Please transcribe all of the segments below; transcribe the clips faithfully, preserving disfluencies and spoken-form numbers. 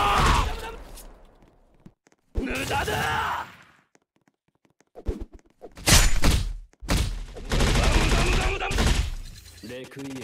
無駄だ。レクイエム。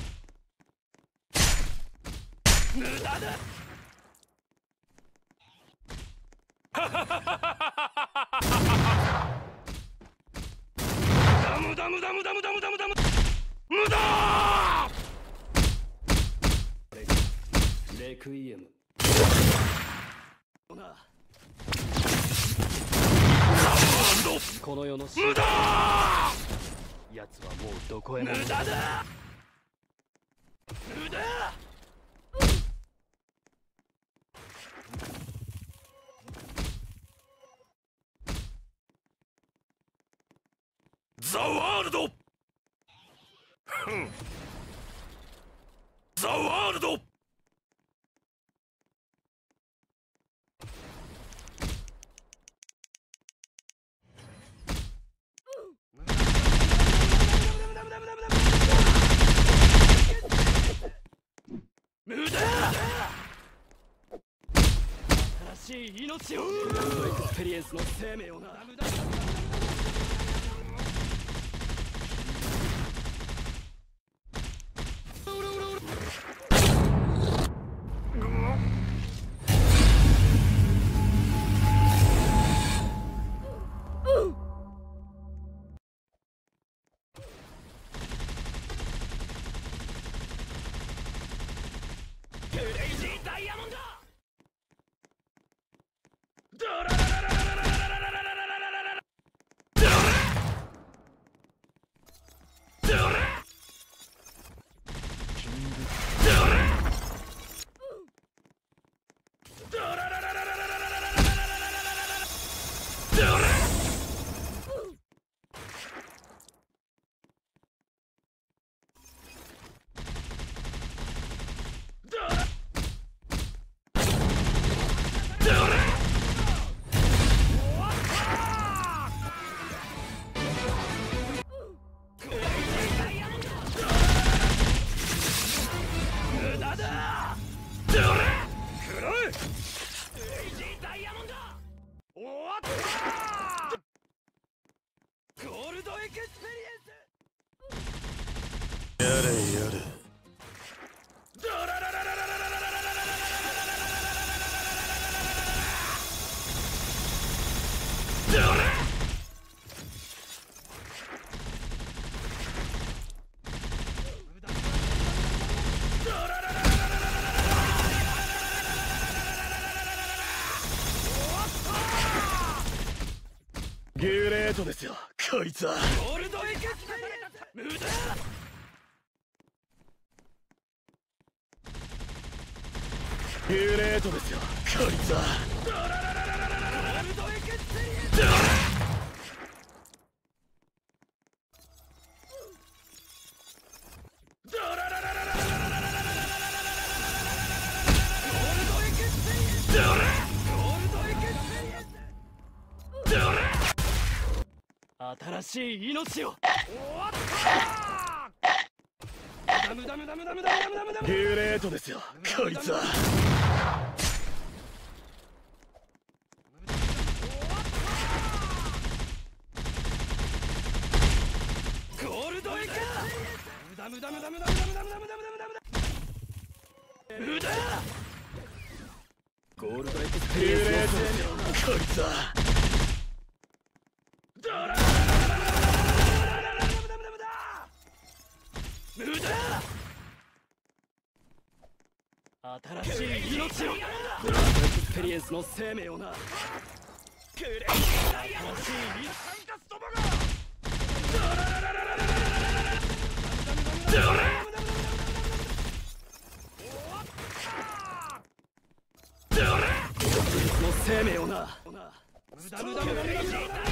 無駄だ。無駄無駄無駄無駄無駄無駄無駄無駄。 レクイエム。この世の無駄。 奴はもうどこへも。 無駄だ。無駄。ザワールド。ザワールド。無駄。 新しい命を。ゴールドエクスペリエンスの生命をな。 クレイジーダイヤモンド。 グレートですよこいつは。 ゴールドエクスペリエンス無駄。 グレートですよこいつは。 ゴールドエクスペリエンス。新しい命を。ダムダムダムダムダムダムダムダム。 グレートですよこいつは。 ゴールドエクスペリエンス。ダムダムダムダムダムダムダムダムダムダム。無駄。ゴールドエクスペリエンスの生命をな。 こいつは。 無駄。新しい命を。ブラッドエクスペリエンスの生命をな。くれ。新しいの生命をな。無駄無駄無駄無駄無駄。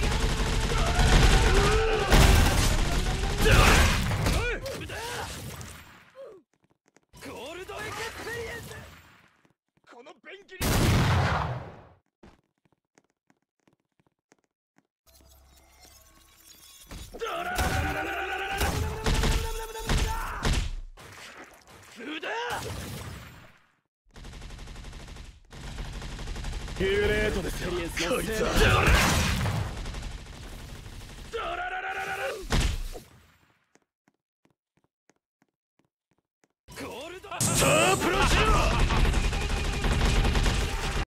ゴールドエクスペリエンス。この便器に。無駄。 グレートですよこいつは。